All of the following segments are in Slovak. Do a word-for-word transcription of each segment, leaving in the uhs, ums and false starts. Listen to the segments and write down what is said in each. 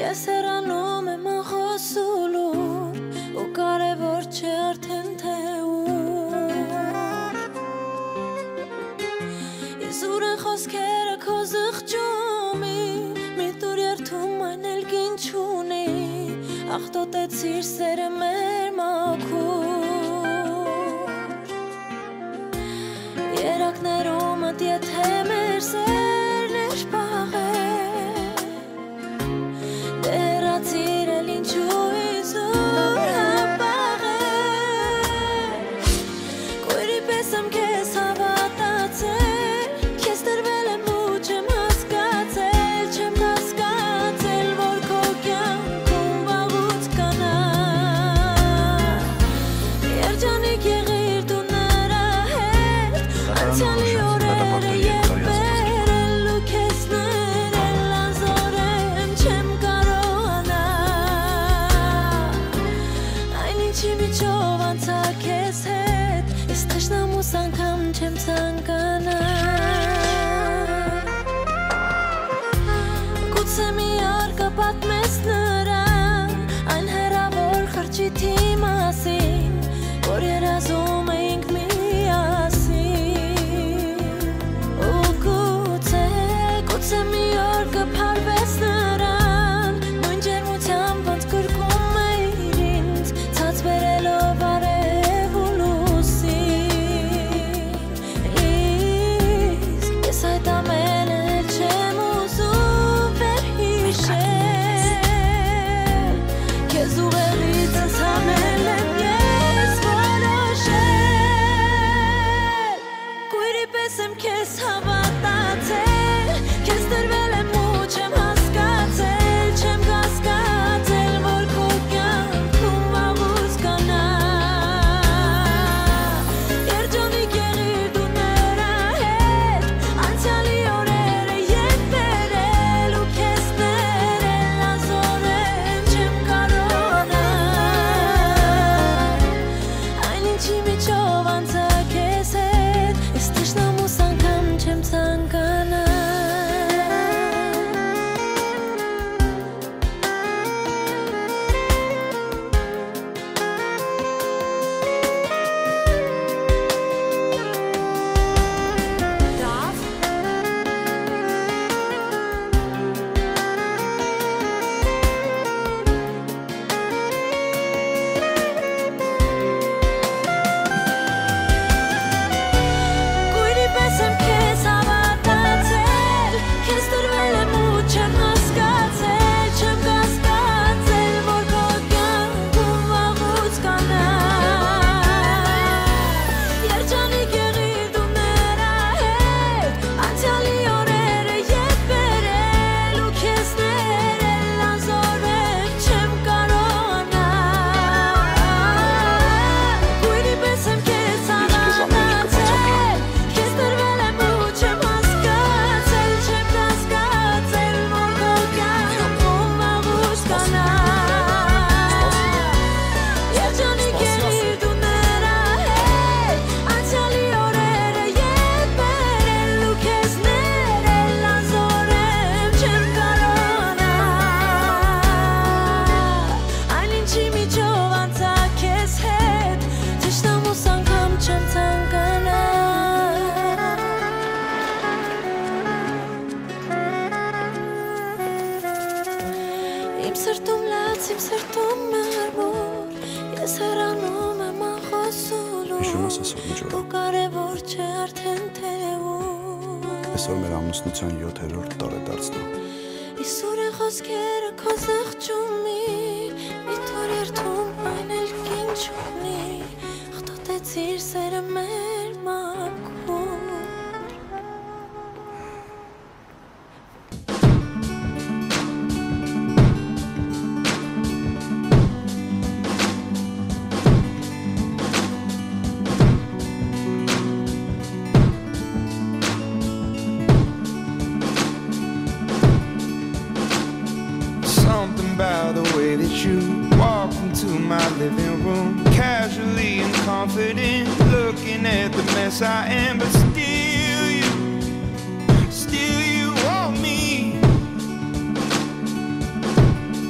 Ես հեռանում եմ ախոսուլուր ու կարևոր չէ արդեն թե ուր Իզուր են խոսքերը քո զղջումի մի տուր երդում այն էլ գին չունի Աղտոտեցիր սերը մեր մաքուր Երակներումդ եթե մեր սերն էր պաղել Դերացիր էլ ինչու իզուր հապաղել Կույրի պես եմ կեզ հավատացել Կեզ տրվել եմ ու չեմ հասկացել Չեմ հասկացել, որ քո կյանքում վաղուց կանա Երջանիկ եղիր դու նրա հետ Անցյալի օրերը և բերել ու կեզ ներել անզորեմ չեմ կարողանա Այն ինչի միջով անցա կեզ հետ Ես թշնամուս անգամ չեմ ցանկանա Գուցե մի արկա պատմես նրան Այն հեռավոր խրճիթի մասին Որ երազում էինք միասին Ու գուցե, գուցե մի օր կփարվես նրան Նույն ջերմությամբ ոնց կրկում էիր ինձ Ցած բերելով արև ու լուսին Իսկ ես այդ ամենը չեմ ուզում վերհիշել Քեզ ուղեղիցս հանել եմ ես որոշել Կույրի պես եմ քեզ հավատացել Քեզ տրվել եմ ու չեմ հասկացել Չեմ հասկացել, որ քո կյանքում վաղուց կանա Երջանիկ եղիր դու նրա հետ Անցյալի օրերը ետ բերել ու քեզ ներել անզորեմ չեմ կարողանա Այն ինչի միջով անցա քեզ հետ Ես թշնամուս անգամ չեմ ցանկանա Կույրի պես եմ քեզ հավատացել Քեզ տրվել եմ ու չեմ հասկացել Չեմ հասկացել, որ քո կյանքում վաղուց կանա Երջանիկ եղիր դու նրա հետ Անցյալի օրերը ետ բերել ու քեզ ներել անզորեմ չեմ կարողանա Կույրի պես եմ քեզ հավատացել Քեզ տրվել եմ ու չեմ հասկացել Չեմ հասկացել, որ քո կյանքում վաղուց կանա Երջանիկ եղիր դու նրա հետ Անցյալի օրերը ետ բերել ու քեզ ներել անզորեմ չեմ կարողանա Այն ինչի միջով անցա քեզ հետ Թշնամուս անգամ չեմ ցանկանա Իմ սրտում լաց, իմ սրտում մարմուր Ես հեռանում եմ ախոսուլուր Հիշում ես այսօր ինչ Ու օրը կարևոր չէ արդեն թե ուր Այսօր մեր ամուսնության յոթերորդ տարեդարձն է Իսուր են խոսքերը քո զղջումի Մի տուր երդում այն էլ գին չունի Աղտոտեցիր սերը մեր մաքուր Something about the way that you walk into my living room Casually and confident Looking at the mess I am But still you Still you want me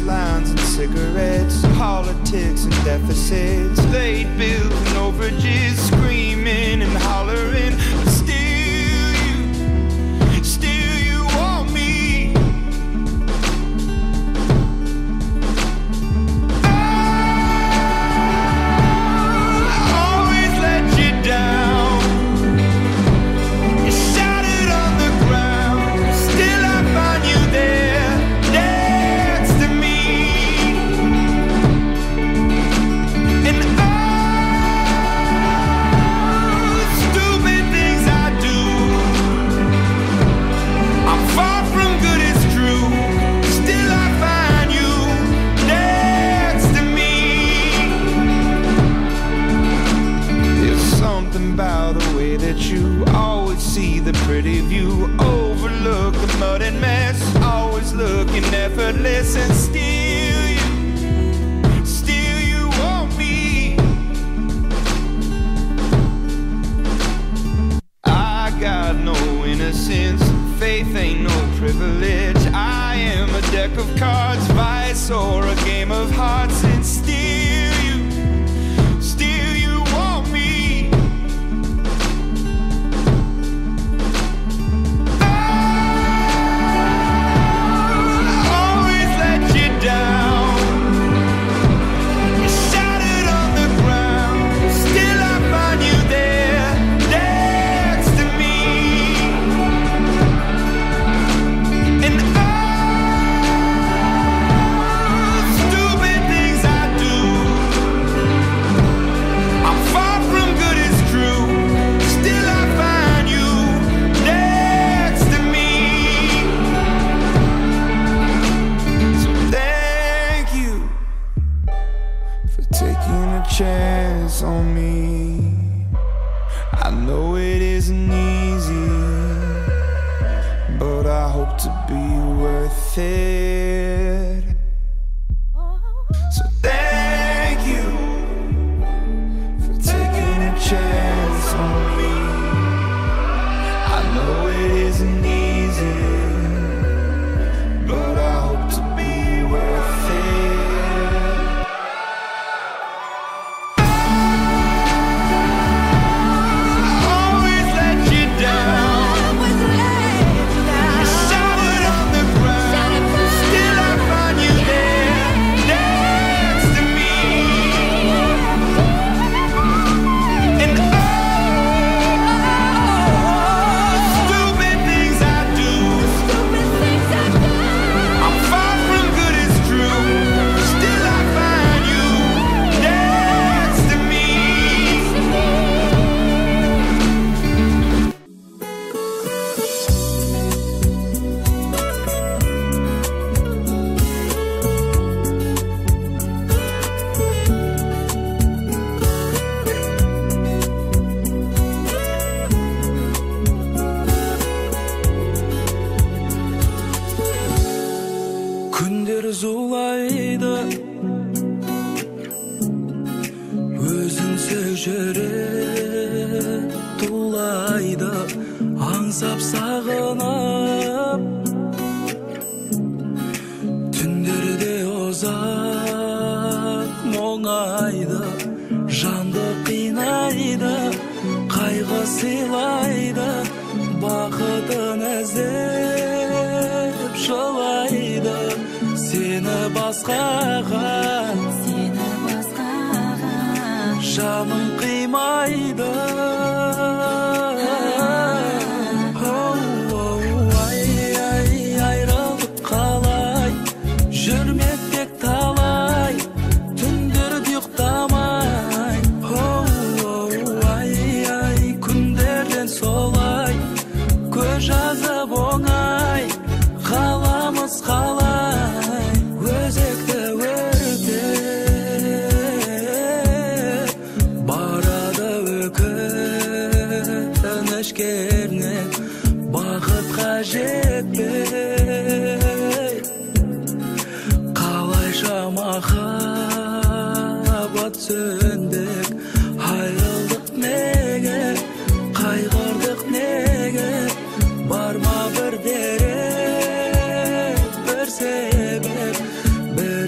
lines and cigarettes, politics and deficits, late bills and overages, screaming and hollering, but still you, still you want me. I always let you down. You shattered on the ground, still I find you there, next to me. And all the stupid things I do, I'm far from good, it's true. Still I find you next to me. There's something about the way that you always see the pretty view, overlook the mud and mess, always looking effortless, and still you, still you want me. I got no innocence, faith ain't no privilege. I am a deck of cards, vice or a game of hearts, and still you, still you want me. Always let you down. You shattered on the ground, still I find you there, next to me. And all the stupid things I do, I'm far from good, it's true. Still I find you next to me. So thank you for taking a chance on me. I know it isn't easy, but I hope to be worth it. So thank you for taking a chance on me. I know it isn't easy, but I hope to be worth it. Always let you down. You shattered on the ground, still I find you there, next to me. And all the stupid things I do, I'm far from good, it's true. Still I find you next to me. Күндер зулайды, өзіңсіз жүрек тулайды, аңсап сағынып, түндерде озақ мұңайды, жанды қинайды, қайғы сыйлайды, бақытын іздеп жылайды, сені басқаға, Seni басқаға жаным қимайды. Оу, оу, ай, ай, айрылып қалай, жүрмек тек талай, түндерді ұйықтамай. Оу, оу, ай, ай, күндерден солай, көз жазып оңай, қаламыз қалай, өзекті өртеп, барады өкініш кернеп, бақытқа жетпей, қалайша махаббат сөндік, айрылдық неге, қайғырдық неге, бар ма бір дерек, бір себеп, бір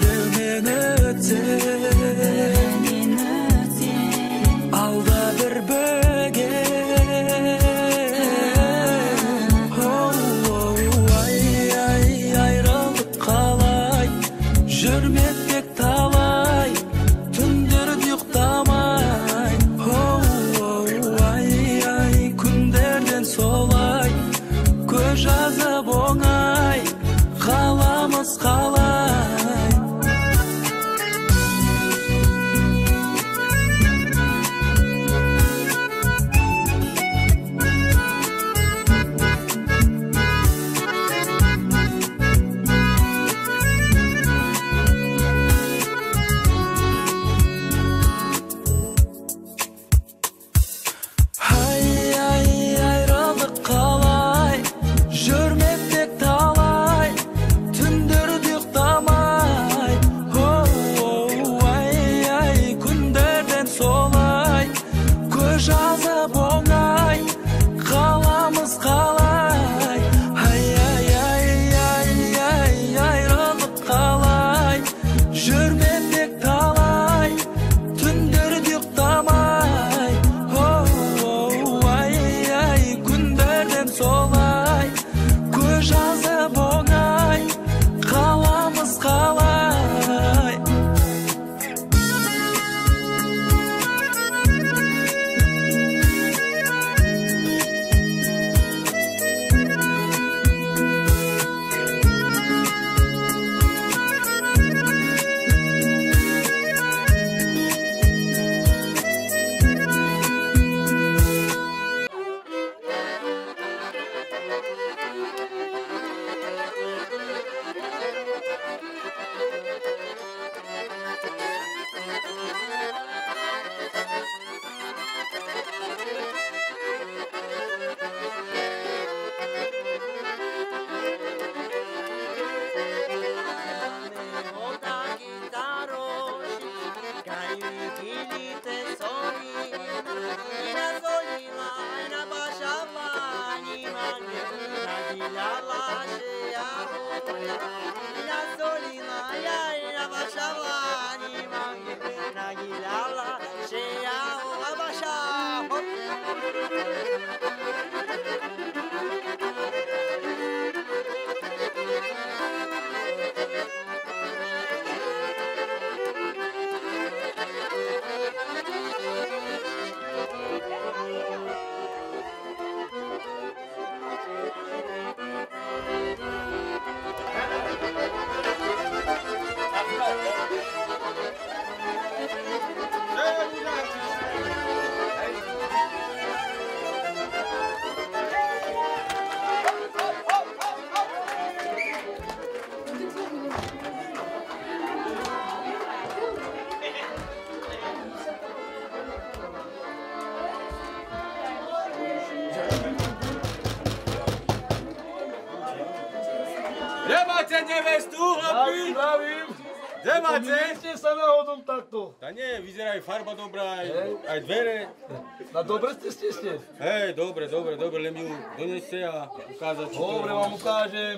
Kde máte nevestu, chlapi? Zdravím. Kde máte? Pomýlite sa náhodou takto. Tá nie, vyzerá aj farba dobrá, aj, aj dvere. Na dobre ste ste ste. Hej, dobre, dobre, dobre, len ju doneste a ukázať, či to je. Dobre, vám ukážem.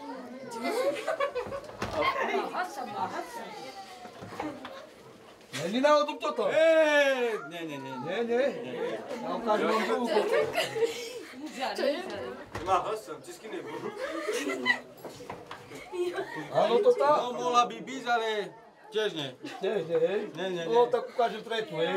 Není náhodou toto? Hej, nie, nie, nie. Nie, nie. Ja ukážem vám druhú fotu. Má hasan, česky nebudu. Áno, to tá? No, mohla by byť, ale tiež nie. Nie, nie, hej. Nie, nie, nie. No, tak ukážem tretiu, hej.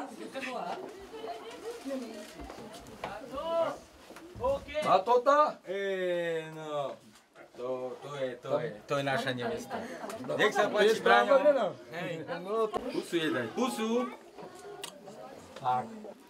A to tá? Ej, no. To, to je, to je, to je naša nevesta. Nech sa Je páči, správna Braňo. žena. Hej, No, to... pusu je daj, pusu. Tak.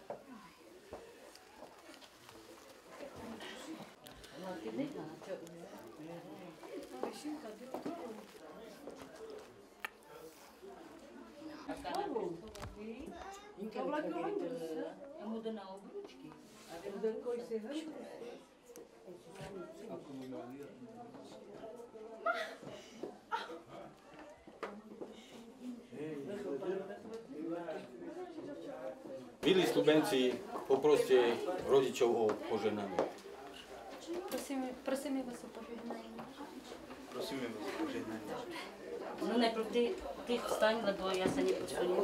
Milí studenci, poproste rodičov o požehnanie. Prosím, prosím vás o požehnanie. Prosíme vás o požehnanie. No najprv ty, ty vstaň, lebo ja sa neposuniem.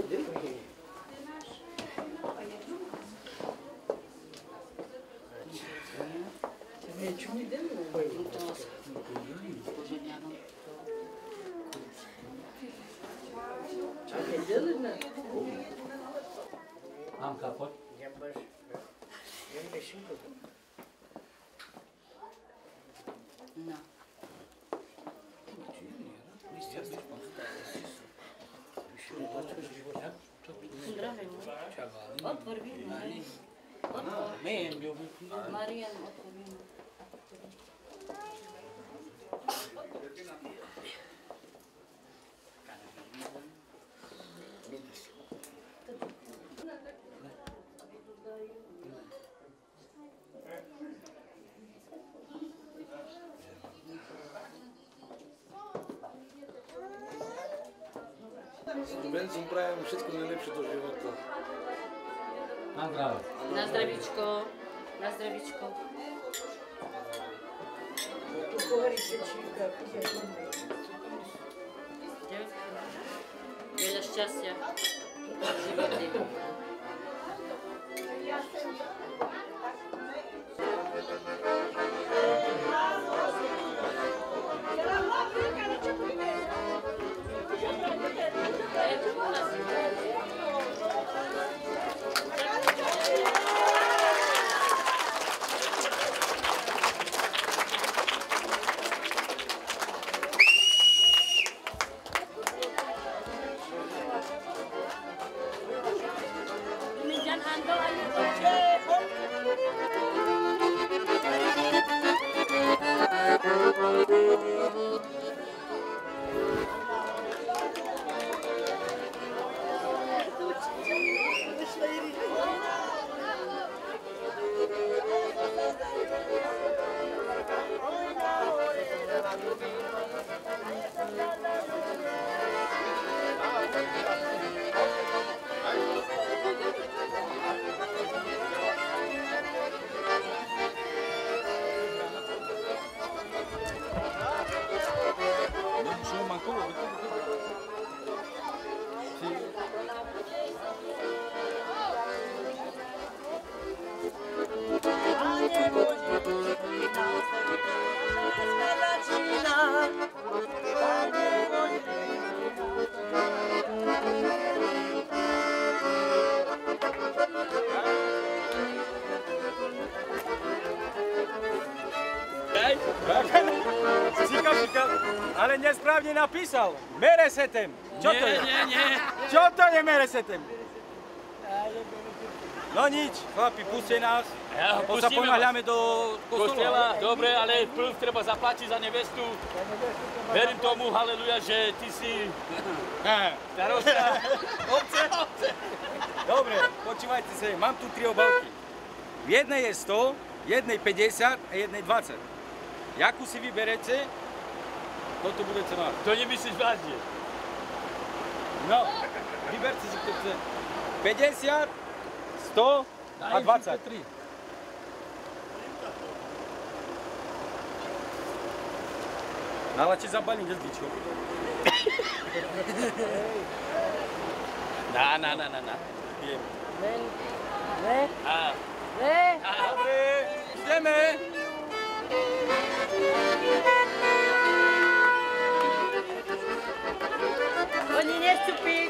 Anka, poď. No. Zdravím. Otvor víno. Otvor. Marian, otvor víno. Studencom prajem všetko najlepšie do života. Na zdravie. Na zdravíčko. Na zdravíčko. Veľa šťastia v živote. Ale nesprávne napísal. Meresetem. Čo nie, to je? Nie, nie, Čo to je meresetem? No nič, chlapi, puste nás. Ja, Po sa ponáhľame do kostola. Kostela, dobre, ale prv treba zaplatiť za nevestu. Verím tomu, haleluja, že ty si starosta. Ovce? Dobre, počúvajte sa, mám tu tri obálky. V jednej je sto, jednej päťdesiat a jednej dvadsať. Jakú si vyberete, toto bude cena. To nemyslíš vážne. No, vyberte si, kto chce. päťdesiat, sto a dvadsať. Nalači zabalím, jezdičko. Na, na, na, na, na. Pijem. Ne, A, ne. Dobre, ideme. Oni nechcú piť.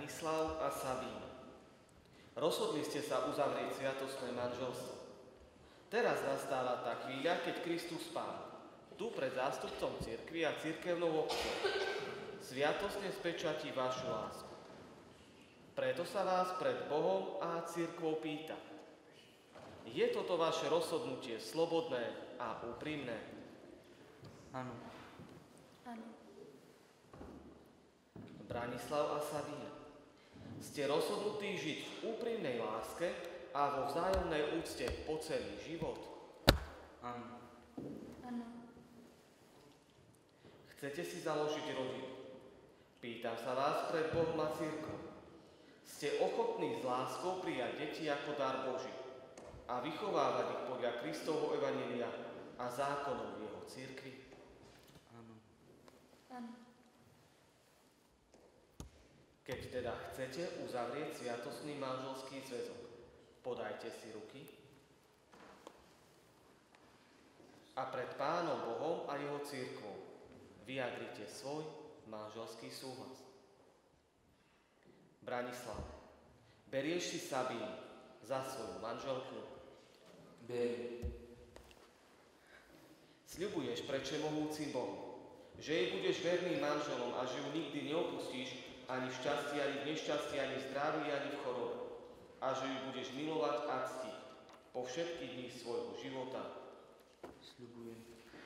Branislav a Sabína. Rozhodli ste sa uzavrieť sviatostné manželstvo. Teraz nastáva tá chvíľa, keď Kristus Pán, tu pred zástupcom cirkvi a cirkevnou obcov, sviatostne spečatí vašu lásku. Preto sa vás pred Bohom a cirkvou pýta. Je toto vaše rozhodnutie slobodné a úprimné? Áno. Áno. Branislav a Sabína, ste rozhodnutí žiť v úprimnej láske a vo vzájomnej úcte po celý život? Áno. Áno. Chcete si založiť rodinu? Pýtam sa vás pred Bohom a cirkvou. Ste ochotní s láskou prijať deti ako dar Boží a vychovávať ich podľa Kristovho evanjelia a zákonov jeho cirkvi? Áno. Áno. Keď teda chcete uzavrieť sviatostný manželský zväzok, podajte si ruky a pred Pánom Bohom a jeho cirkvou vyjadrite svoj manželský súhlas. Branislav, berieš si Sabínu za svoju manželku? Beriem. Sľubuješ pred všemohúcim Bohom, že jej budeš verným manželom a že ju nikdy neopustíš ani v šťastí, ani v nešťastí, ani v zdraví, ani v chorobe. A že ju budeš milovať a ctiť po všetky dni svojho života. Sľubujem.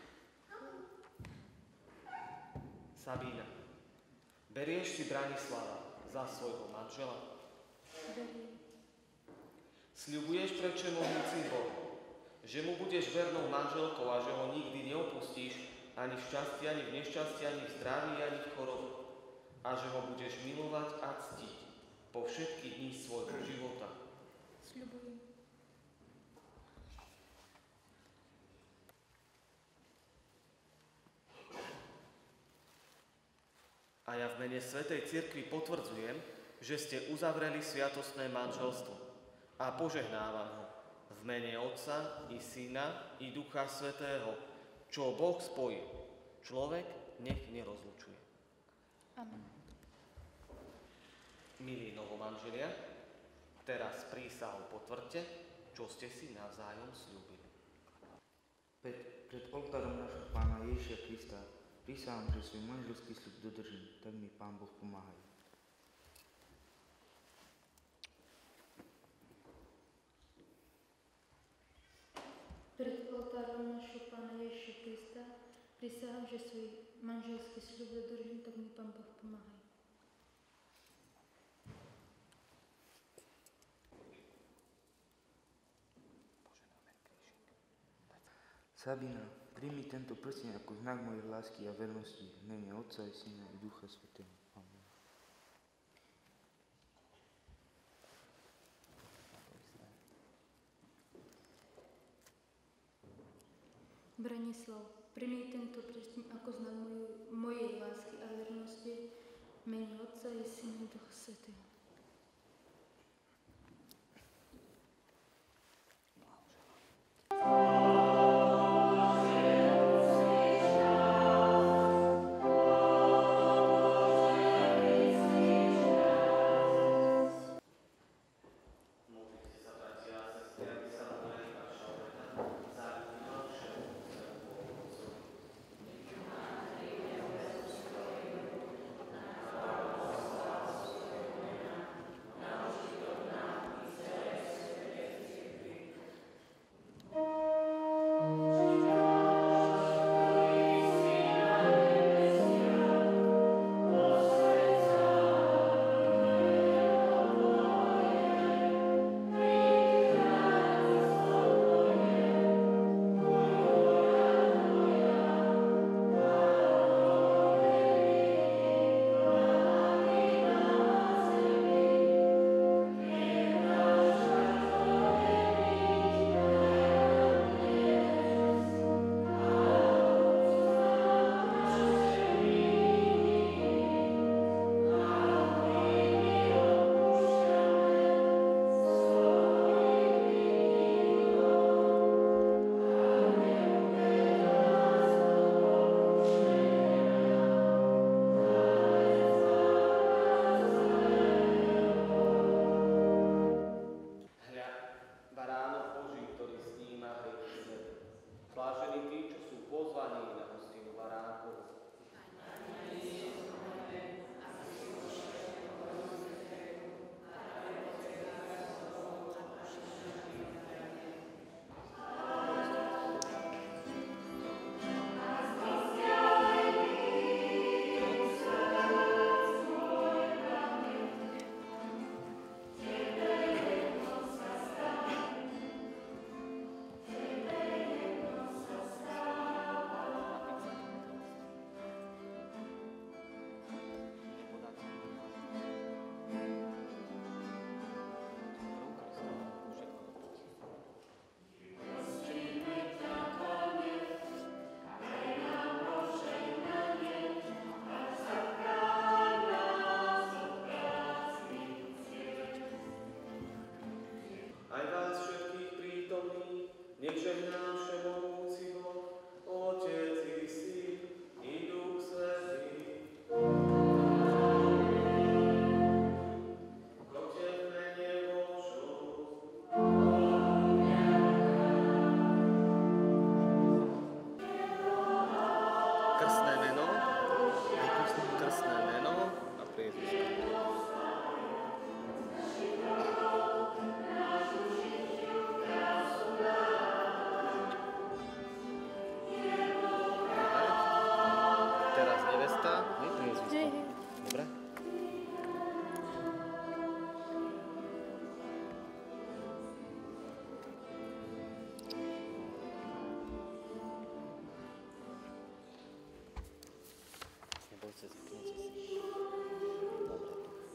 Sabína, berieš si Branislava za svojho manžela? Beriem. Sľubuješ pred všemohúcim Bohom, že mu budeš vernou manželkou a že ho nikdy neopustíš ani v šťastí, ani v nešťastí, ani v zdraví, ani v chorobe. A že ho budeš milovať a ctiť po všetky dni svojho života. Sľubujem. A ja v mene Svätej Cirkvi potvrdzujem, že ste uzavreli sviatostné manželstvo a požehnávam ho v mene Otca i Syna i Ducha Svätého, čo Boh spojil, človek nech nerozlučuje. Amen. Milí novomanželia, teraz prísahou potvrďte, čo ste si navzájom sľúbili. Pred, pred oltárom nášho Pána Ježiša Krista prísahám, že svoj manželský sľub dodržím, tak mi Pán Boh pomáhaj. Pred oltárom našho Pána Ježiša Krista prisahám, že svoj manželský sľub dodržím, tak mi Pán Boh pomáhaj. Sabina, príjmi tento prsteň ako znak mojej lásky a vernosti v mene Otca i Syna i Ducha Svätého. Amen. Branislav, príjmi tento prsteň ako znak mojej lásky a vernosti v mene Otca i Syna i Ducha Svätého. să zvyknete si. Dobre.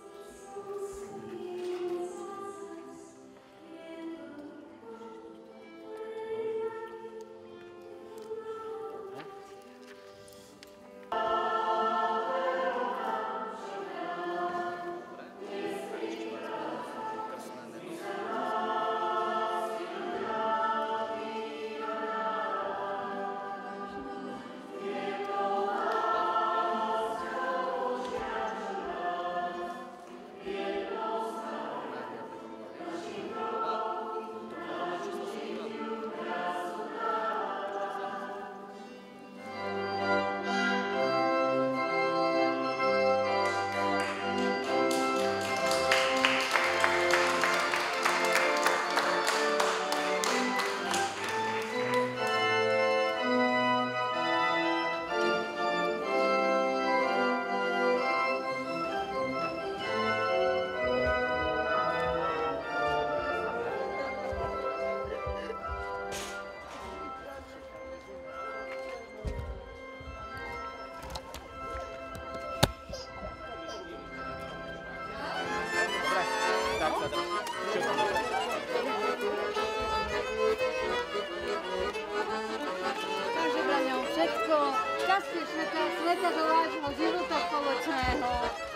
Takže, Braňo, všetko šťastie sveta, sveta do vášho života spoločného.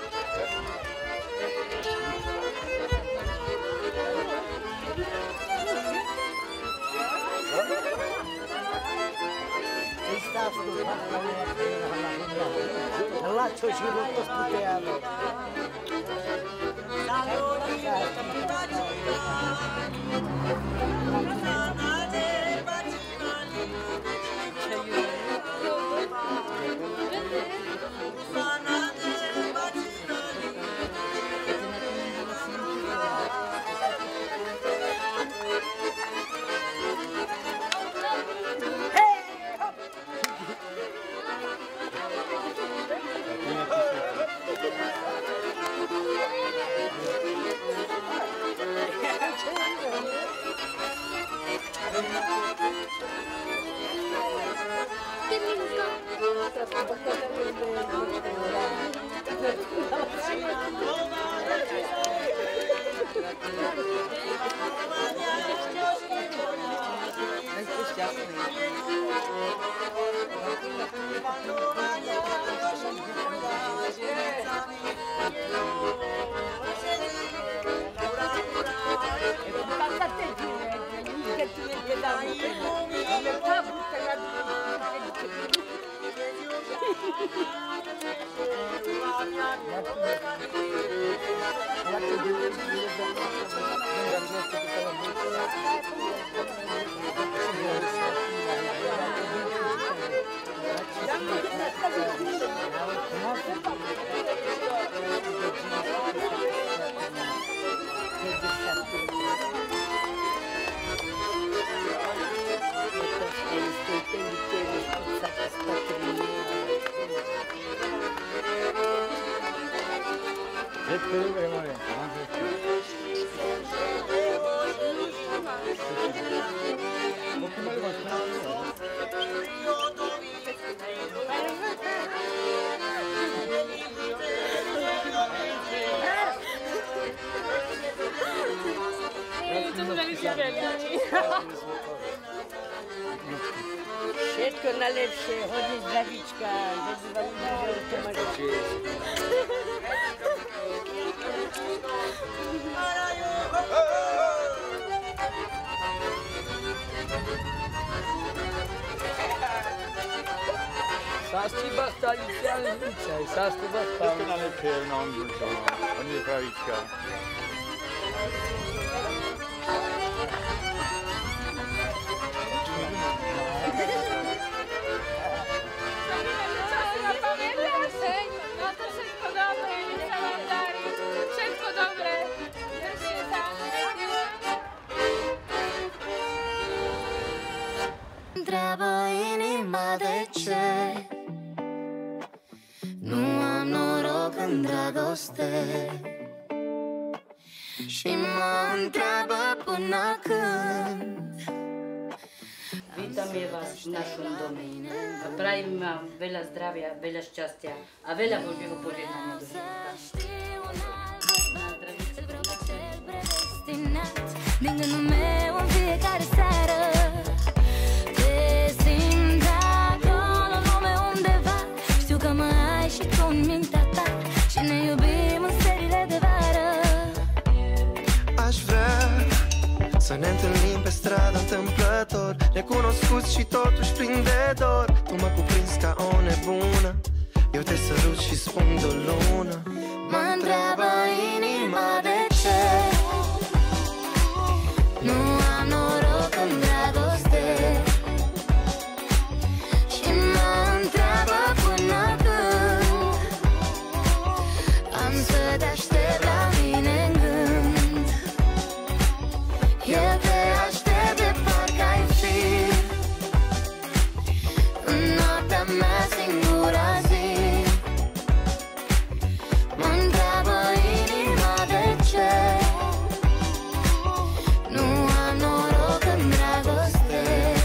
Lačo životo sputejano. Všetko najlepšie, hodne zdravíčka, že si vám užil Tomáš. Sasti bastali, ale zvíčaj, sasti bastali. Všetko najlepšie, no, hodne zdravíčka. Întreabă inima de ce nu am noroc în dragoste Și mă întreabă până când vítame vás v našom dome a prajem vám veľa zdravia, veľa šťastia a veľa Božieho požehnania do života. Din gândul meu în fiecare seară te simt acolo în lume undeva. Știu că mă ai și tu în mintea ta și ne iubim în serile de vară. Aș vrea să ne întâlnim pe stradă întâmplător, necunoscuți și totuși plin de dor. Tu mă cuprinzi ca o nebună, eu te sărut și spun de o lună. Mă întreabă inima de ce nu am noroc în dragoste și mă întreabă până când am să te aștept la mine în gând. Eu te aștept de parcă ai fi în noaptea mea singura zi. Mă întreabă inima de ce nu am noroc în dragoste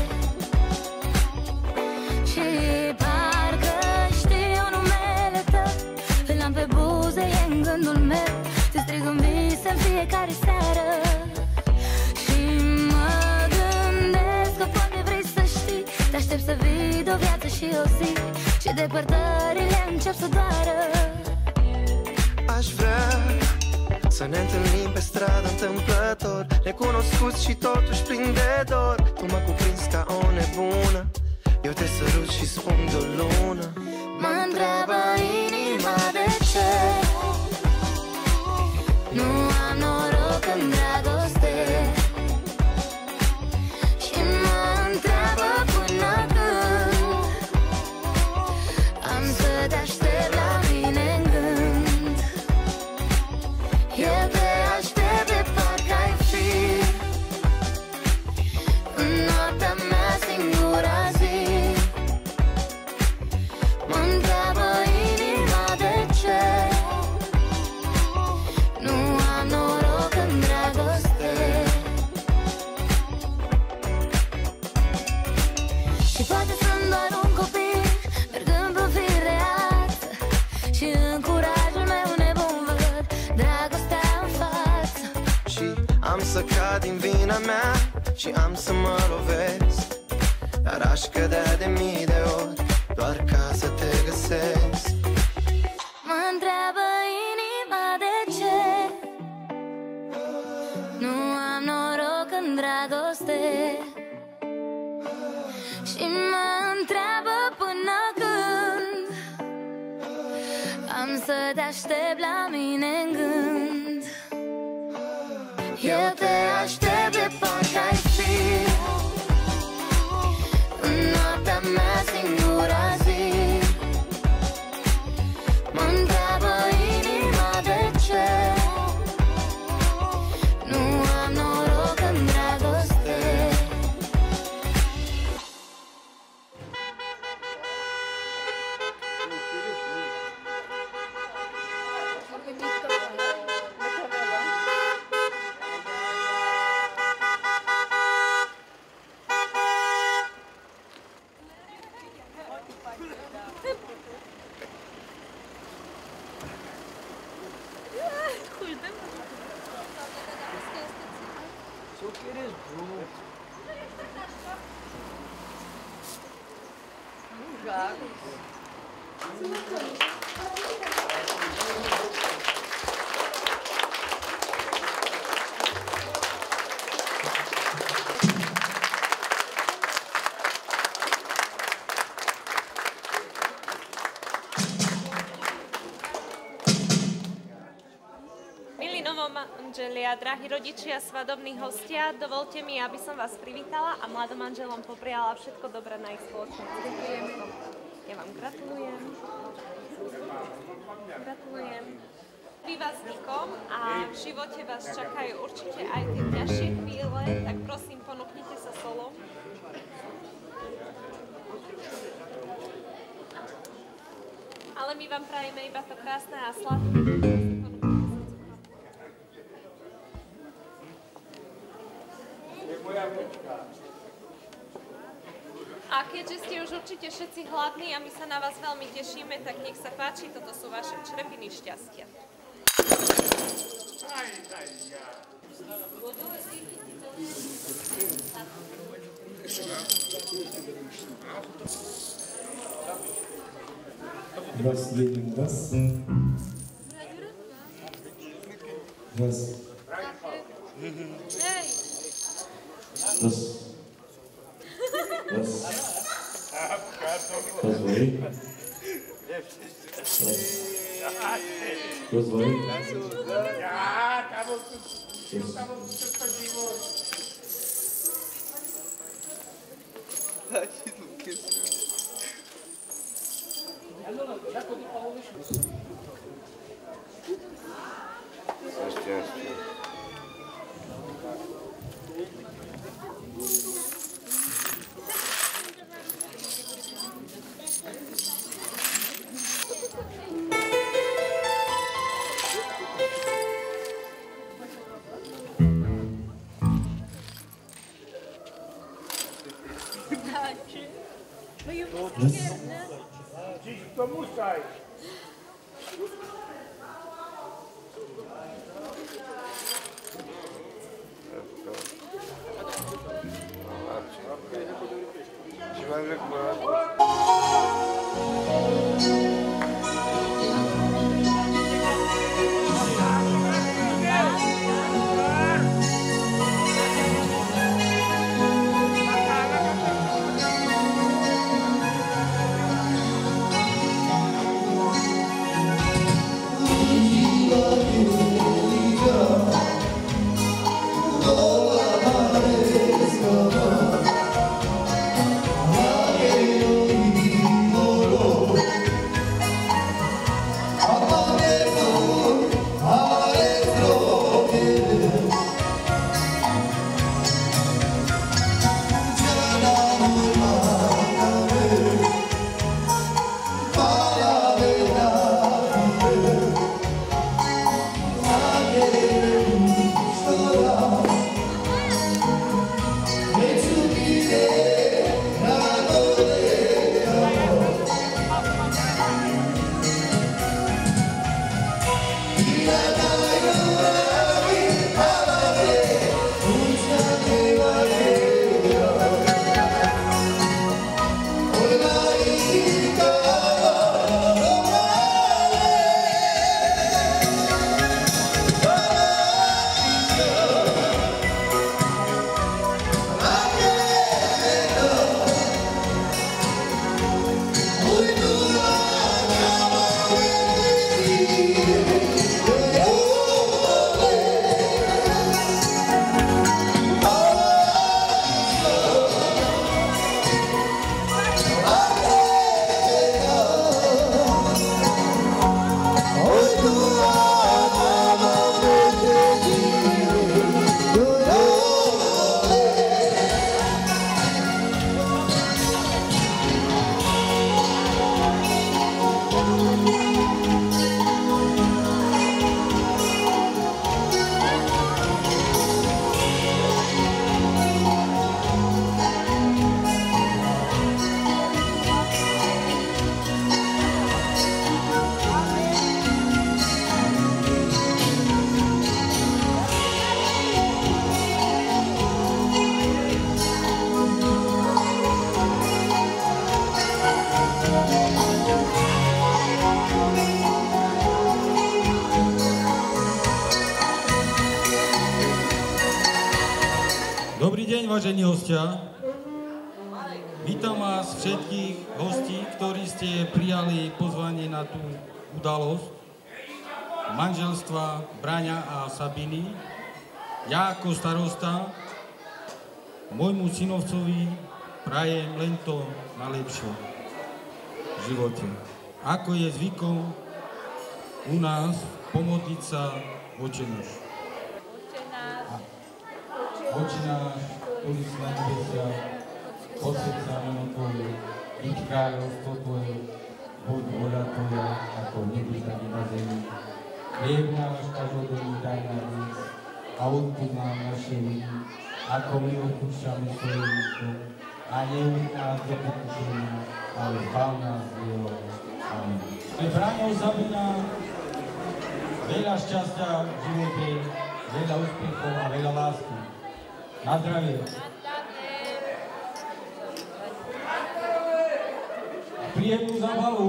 și parcă știu numele tău, îl am pe buze, e în gândul meu, te strig în vise în fiecare seară și mă gândesc că poate vrei să știi, te aștept să vii de o viață și o zi și depărtările încep să doară. Aș vrea să ne întâlnim pe stradă întâmplător, necunoscuți și totuși plin de dor. Tu mă cuprinzi ca o nebună, eu te sărut și spun de o lună. Mă întreabă inima de ce nu am noroc în dragoste și mă întreabă până când am să te aștept la mine în gând. Eu te aștept de parcă ai fi în noaptea mea singura zi. Mă întreabă inima de ce nu am noroc în dragoste și poate sunt doar un copil mergând pe fireață și în curajul meu nebun văd dragostea în față. Și am să cad din vina mea și am să mă lovesc, dar aș cădea de mii de ori doar ca să te găsesc. Mă întreabă inima de ce nu am noroc în dragoste și mă întreabă până când am să te aștept la mine în gând. Eu te aștept de parcă ai fi în noaptea mea singura zi. Mă întreabă inima de ce nu am noroc în dragoste. So quieres, bro. Milí novomanželia, drahí rodičia, svadobní hostia, dovolte mi, aby som vás privítala a mladomanželom popriala všetko dobré na ich spoločnom cestu. Ja vám gratulujem. Gratulujem. Pri vás nikom a v živote vás čakajú určite aj tie ťažšie chvíle, tak prosím, ponúknite sa solom. Ale my vám prajeme iba to krásne a sladké. Moja vnúčka. A keďže ste už určite všetci hladní a my sa na vás veľmi tešíme, tak nech sa páči, toto sú vaše črepiny šťastia. Раз, едем, раз. Раз. Раз. Раз. Позвони. Позвони. Dobrý deň, vážení hostia. Vítam vás všetkých hostí, ktorí ste prijali pozvanie na tú udalosť manželstva Braňa a Sabiny. Ja ako starosta môjmu synovcovi prajem len to najlepšie v živote. Ako je zvykom u nás pomodliť sa Otče náš. Otče náš, ktorý si na nebesiach, posväť sa meno Tvoje, príď kráľovstvo Tvoje, buď vôľa Tvoja, ako v nebi, tak i na zemi. Chlieb náš každodenný daj nám dnes a odpúšť nám naše viny, ako my odpúšťame svojim vinníkom. A a neuvíť nás do pokušenia, ale zbav nás zlého. Amen. Aj Braňo Sabina, veľa šťastia v živote, veľa úspechov a veľa lásky. Na zdravie. A príjemnú zábavu.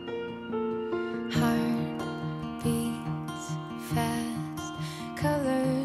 Heart beats fast, colors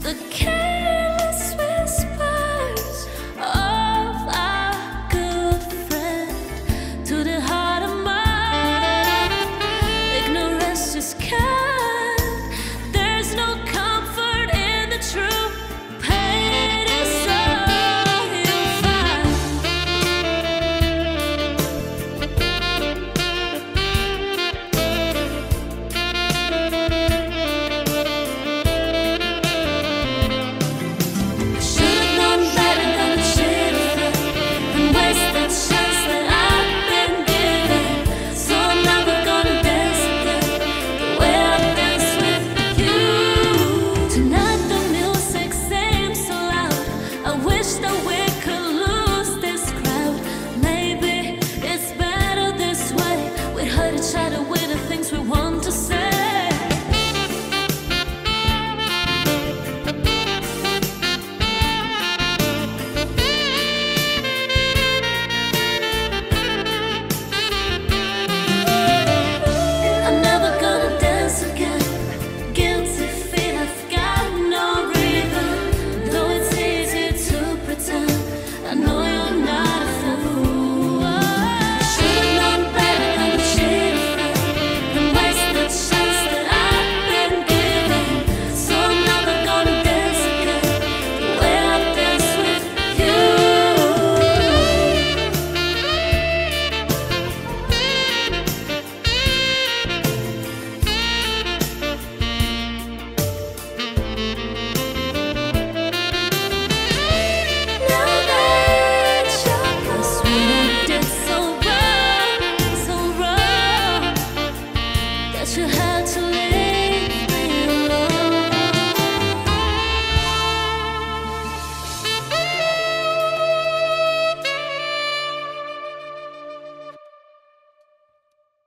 the careless whispers of our good friend to the heart of mine. Ignorance is kind. There's no comfort in the truth. Pain is all you'll find. Should've known better than I should've done, and waste the chance that I've been given. So I'm never gonna dance again the way I dance with you. Tonight the music seems so loud. I wish that we could lose this crowd. Maybe it's better this way. We hurt each other with the things we want to say. I'm never gonna dance again. Guilty feet, I've got no rhythm. Though it's easy to pretend, I know you're not a fool. Should've known better than I should've done, and waste the chance that I've been given. So I'm never gonna dance again the way I dance with you. Now that you're lost, what I did so wrong, so wrong, that you had